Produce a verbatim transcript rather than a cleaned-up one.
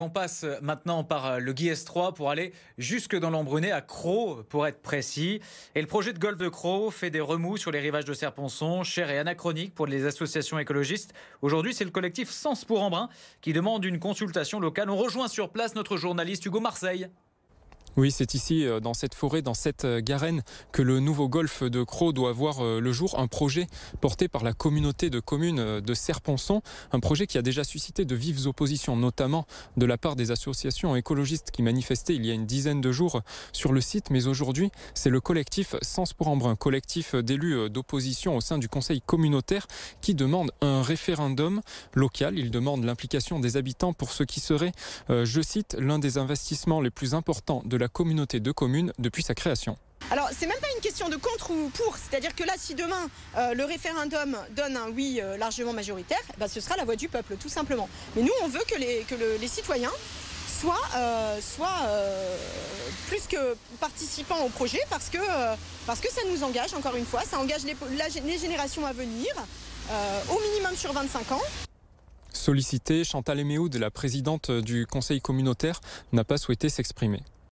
On passe maintenant par le Guiers trois pour aller jusque dans l'Embrunet, à Crau pour être précis. Et le projet de golfe de Crau fait des remous sur les rivages de Serponçon, cher et anachronique pour les associations écologistes. Aujourd'hui, c'est le collectif Sens pour Embrun qui demande une consultation locale. On rejoint sur place notre journaliste Hugo Marseille. Oui, c'est ici, dans cette forêt, dans cette garenne, que le nouveau golfe de Crau doit voir le jour. Un projet porté par la communauté de communes de Serponçon. Un projet qui a déjà suscité de vives oppositions, notamment de la part des associations écologistes qui manifestaient il y a une dizaine de jours sur le site. Mais aujourd'hui, c'est le collectif Sens pour Embrun, collectif d'élus d'opposition au sein du conseil communautaire, qui demande un référendum local. Il demande l'implication des habitants pour ce qui serait, euh, je cite, l'un des investissements les plus importants de la communauté de communes depuis sa création. Alors c'est même pas une question de contre ou pour, c'est-à-dire que là si demain euh, le référendum donne un oui euh, largement majoritaire, bah, ce sera la voix du peuple tout simplement. Mais nous on veut que les, que le, les citoyens soient, euh, soient euh, plus que participants au projet parce que, euh, parce que ça nous engage encore une fois, ça engage les, la, les générations à venir, euh, au minimum sur vingt-cinq ans. Sollicitée, Chantal Eméhoud, la présidente du conseil communautaire, n'a pas souhaité s'exprimer.